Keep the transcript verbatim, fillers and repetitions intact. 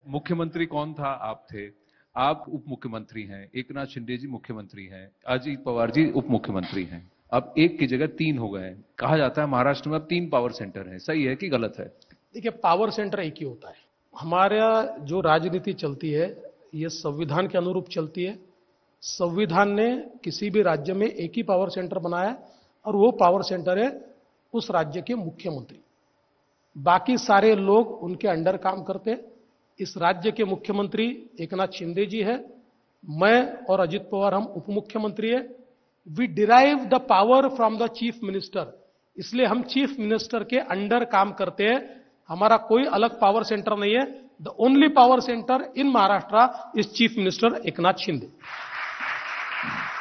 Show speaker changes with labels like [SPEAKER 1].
[SPEAKER 1] मुख्यमंत्री कौन था? आप थे। आप उप मुख्यमंत्री हैं, एकनाथ शिंदे जी मुख्यमंत्री हैं, अजित पवार जी उप मुख्यमंत्री हैं। अब एक की जगह तीन हो गए। कहा जाता है महाराष्ट्र में अब तीन पावर सेंटर हैं। सही है कि गलत है?
[SPEAKER 2] देखिए, पावर सेंटर एक ही होता है। हमारा जो राजनीति चलती है ये संविधान के अनुरूप चलती है। संविधान ने किसी भी राज्य में एक ही पावर सेंटर बनाया और वो पावर सेंटर है उस राज्य के मुख्यमंत्री। बाकी सारे लोग उनके अंडर काम करते हैं। इस राज्य के मुख्यमंत्री एकनाथ शिंदे जी है, मैं और अजित पवार हम उप मुख्यमंत्री है। We derive the power from the chief minister, इसलिए हम चीफ मिनिस्टर के अंडर काम करते हैं। हमारा कोई अलग पावर सेंटर नहीं है। The only power centre in Maharashtra is chief minister Eknath Shinde.